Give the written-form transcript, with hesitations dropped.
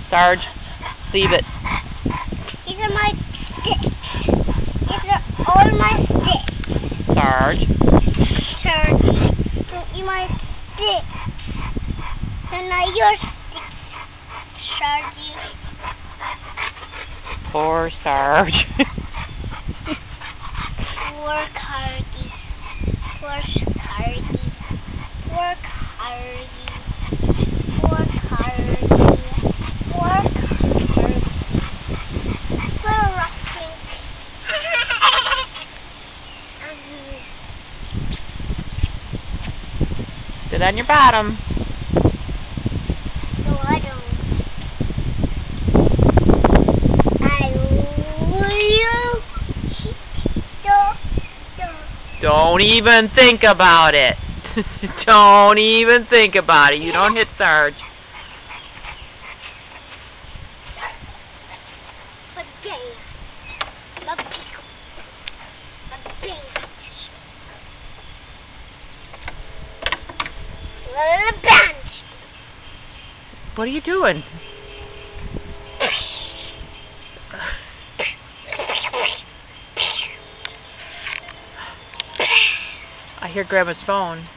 Sarge, leave it. These are my sticks. These are all my sticks. Sarge. Sarge, don't eat my sticks. They're not your sticks, Sarge. Poor Sarge. Poor Cardi. Poor Cardi. Poor Cardi. Poor Cardi. Poor Cardi. Poor Rocky. Sit on your bottom. No, I don't. Don't even think about it. Don't even think about it. You don't hit Sarge. What are you doing? I hear Grandma's phone.